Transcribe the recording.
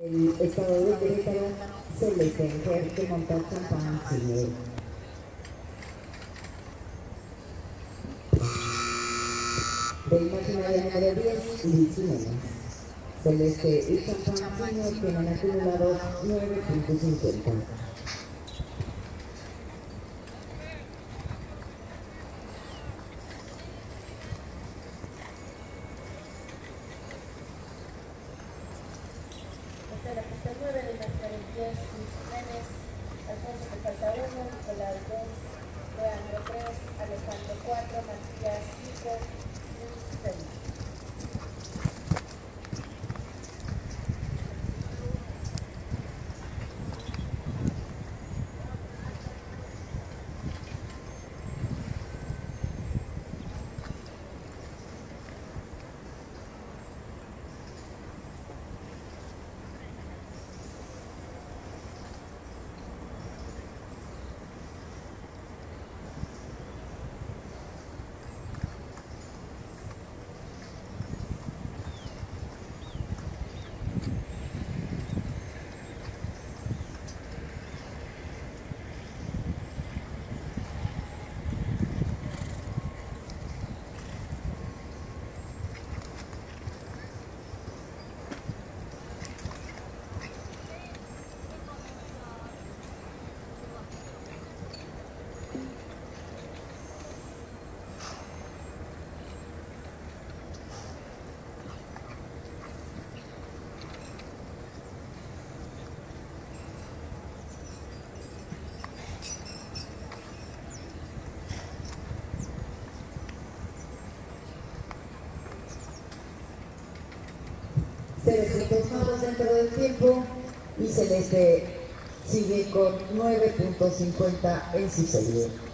El estado de Querétaro celeste que monta Champgne Chile. De imaginaria número 10, Liz Jiménez. Celeste y Champgne Chile tienen acumulados 9.50. Desde la pista 9 de imaginaria 10, Liz Jiménez, Alfonso de falta 1, Nicolás 2, Leandro 3, Alejandro 4, Matías 5, Luis 6. Puntos dentro del tiempo y Celeste sigue con 9.50 en su serie.